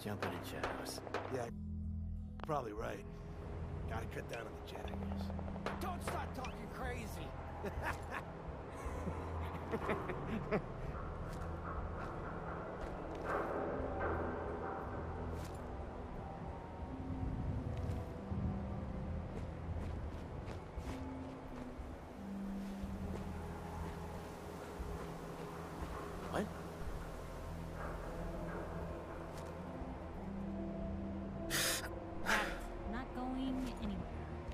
Jump in a house. Yeah, probably right. Gotta cut down on the jaggers. Don't start talking crazy. What? Not going anywhere.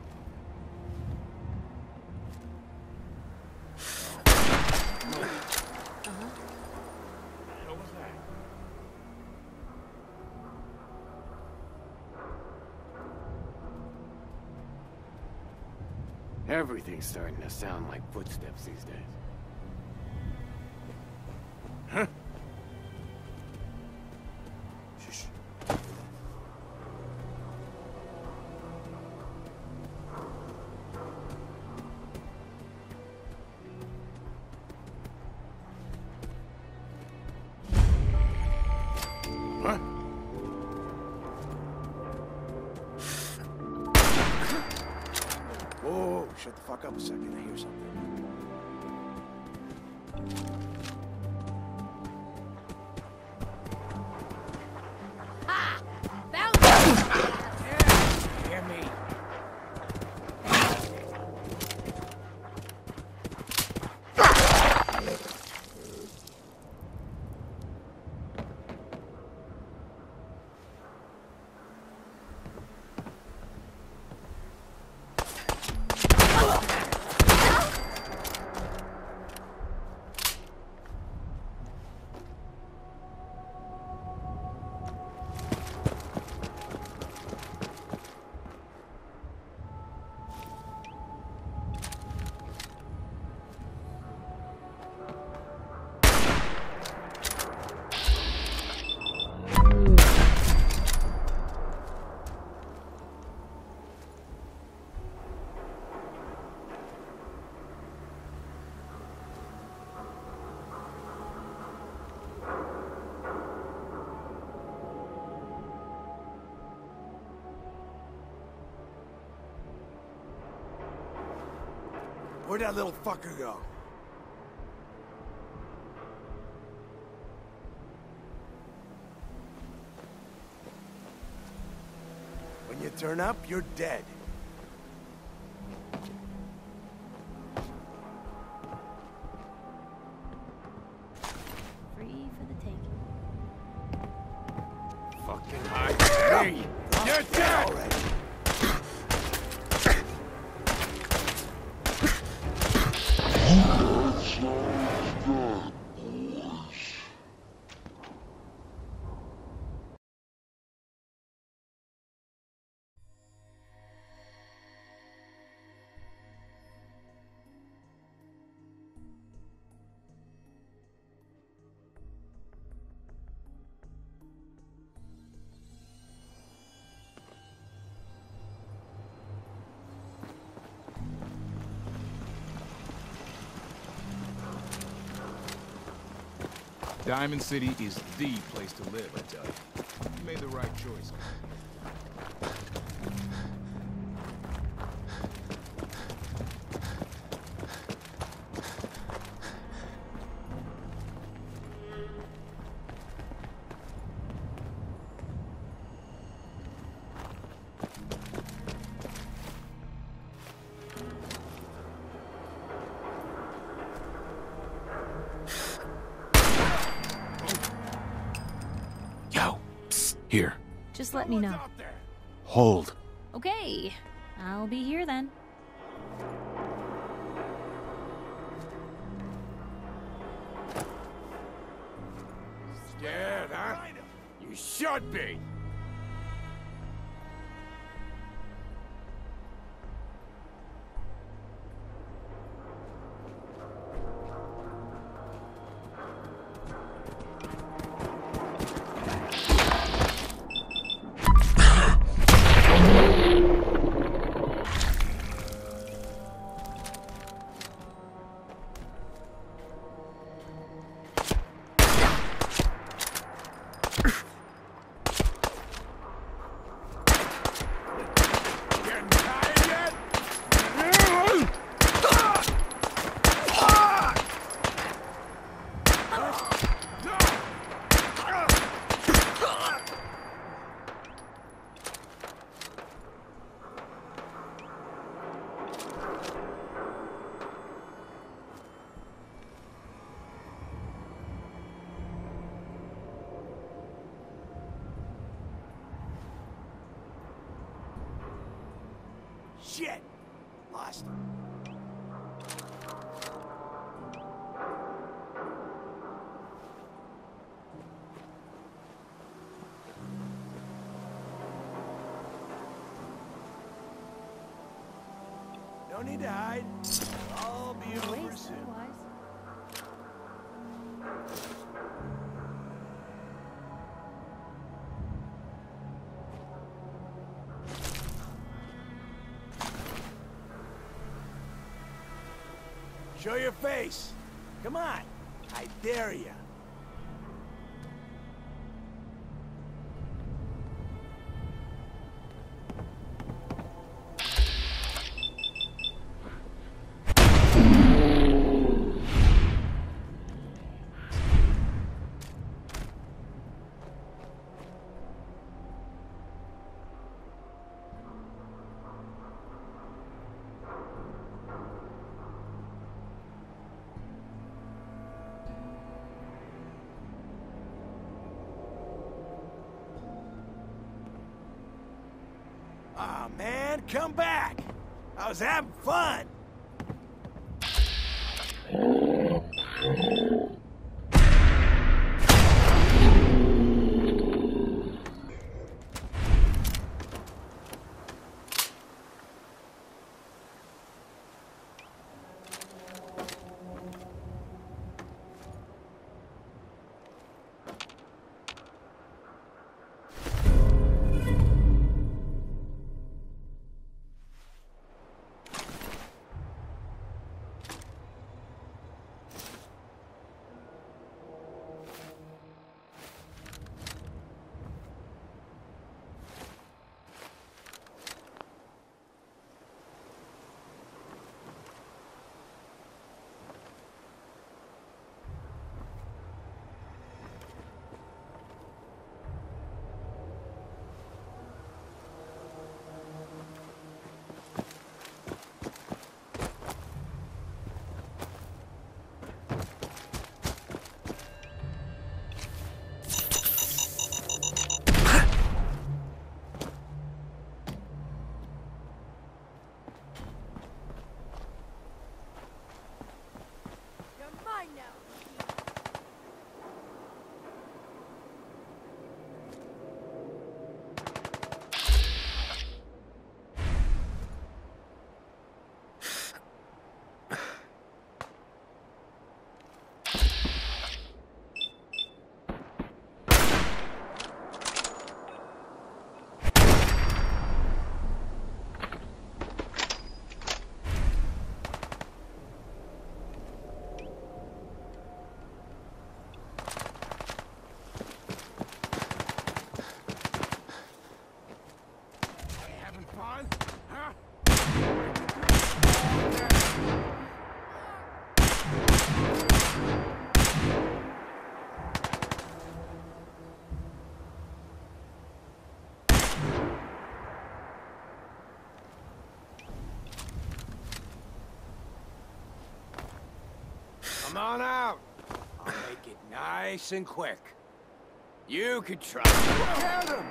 What was that? Everything's starting to sound like footsteps these days. Huh? Shh. Huh? Whoa, shut the fuck up a second. I hear something. Ha! Found it! Yeah, hear me. Where'd that little fucker go? When you turn up, you're dead. Free for the taking. Fucking hide me! You're dead! Already. Diamond City is the place to live, I tell you. You made the right choice. Yo, psst, here. Just let me know. Out there. Hold. Okay, I'll be here then. Scared, huh? You should be. Shit! Lost him. No need to hide. I'll be over Waste soon. otherwise. Show your face. Come on. I dare you. Aw, man, come back. I was having fun. You're mine now. Having fun? Huh? Come on out. I'll make it nice and quick. You could try. Get him!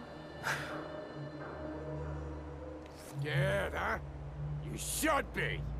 Scared, huh? You should be.